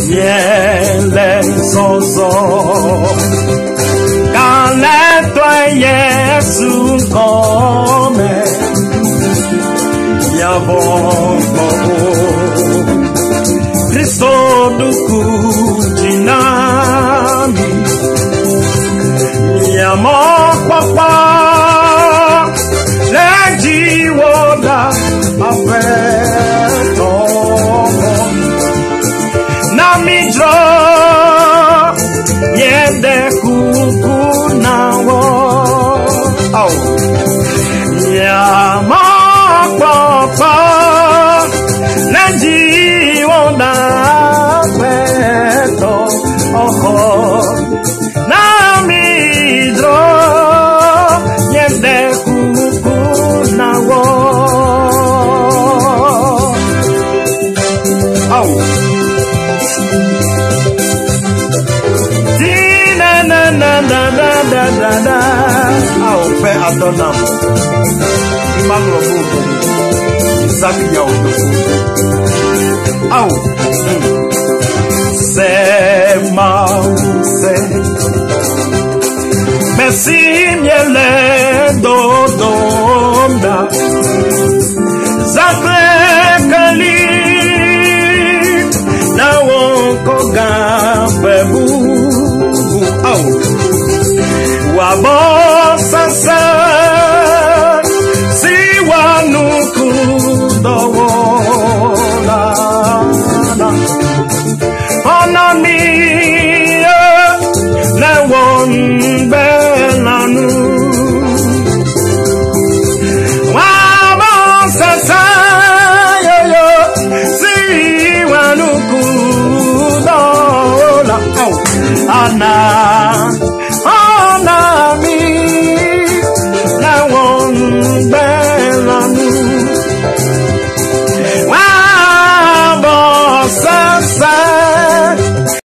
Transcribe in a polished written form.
Yele sozo Kaleto Yesu come Yabongo Kristo duku jinami Yamo papa Leji woda afeto Namidro Yende kuku nawo Yamo papa Leji woda afeto Namidro Yende kuku nawo Pe Adonam Imagro Bugo Isaac Yaodoku Se Messi miele dodonda Zakrekali Na wonko gambebu Wabo sasa siwa nuku dowola Onami le wonbe lanu Wabo sasa yo siwa nuku dowola Ana